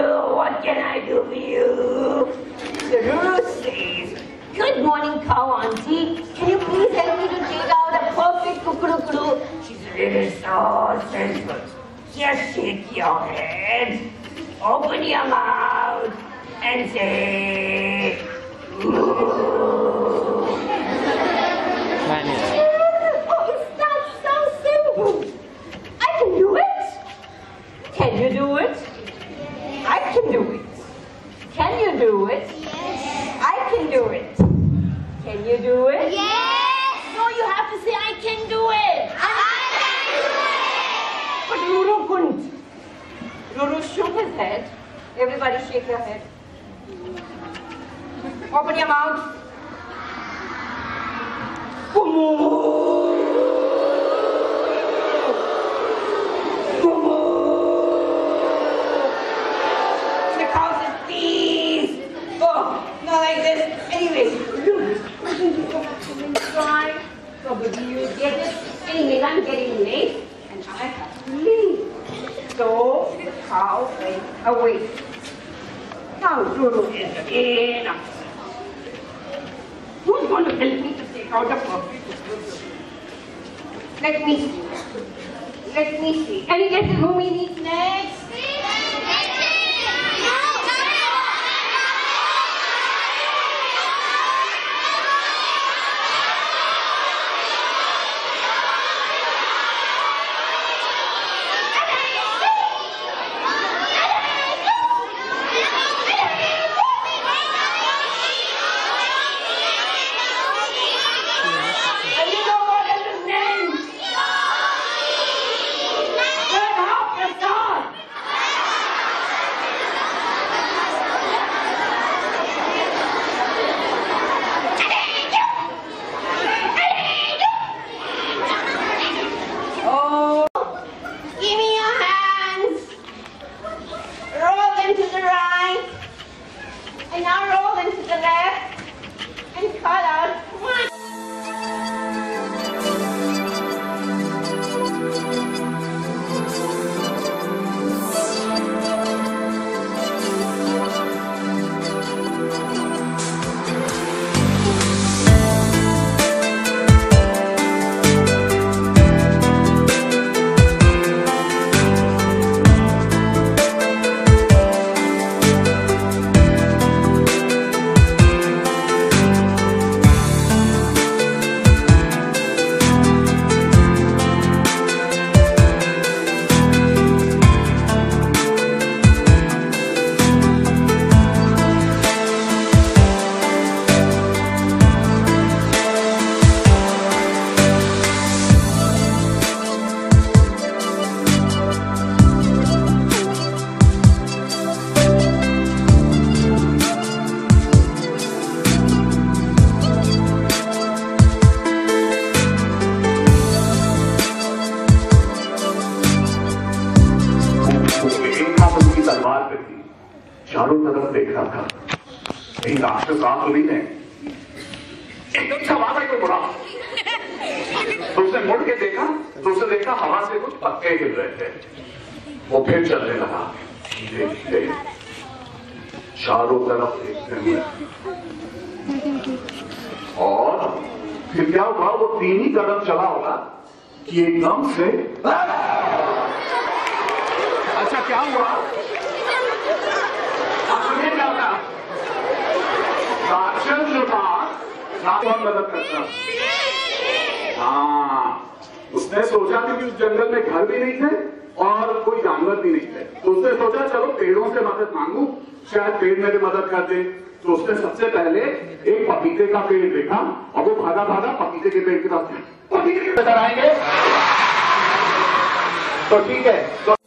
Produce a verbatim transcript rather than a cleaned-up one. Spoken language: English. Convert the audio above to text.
Ruru, what can I do for you? The Ruru says, good morning, cow auntie. Can you please help me to dig out a perfect kukuru? She's really so sensible. Just shake your head, open your mouth, and say, Ruru. Oh, is that so simple? I can do it. Can you do it? I can do it. Can you do it? Yes. I can do it. Can you do it? Yes. No, you have to say I can do it. I But Ruru couldn't. Ruru shook his head. Everybody shake your head. Open your mouth. The cow says, please. Oh, not like this. Anyway, try. Probably you get it. Anyway, I'm getting late and I have to leave. So the cow went away. Now Ruru is again upset. Who's going to help me to take out the perfect? Let me see. Let me see. Any guesses who we need next? And now roll into the left and cut out one. तलवार पे थी, चारों तरफ देख रहा था, कहीं राक्षस आ तो नहीं है। एकदम से आवाज आई कोई बुरा, तो उसने मुड़ के देखा, तो उसने देखा हवा से कुछ पत्ते गिर रहे थे। वो फिर चलने लगा, धीरे धीरे, चारों तरफ देखते हुए। और फिर क्या हुआ, वो तीन ही कदम चला होगा कि एकदम से अच्छा क्या हुआ? आपने क्या था? राक्षस जो था, बहुत मदद करता। हाँ, उसने सोचा कि उस जंगल में घर भी नहीं थे और कोई जानवर भी नहीं थे, तो उसने सोचा चलो पेड़ों से मदद मांगू, शायद पेड़ मेरी मदद कर दे। तो उसने सबसे पहले एक पपीते का पेड़ देखा और वो भागा भागा पपीते के पेड़ की तरफ, पपीते की तरफ आएंगे तो ठीक है। तो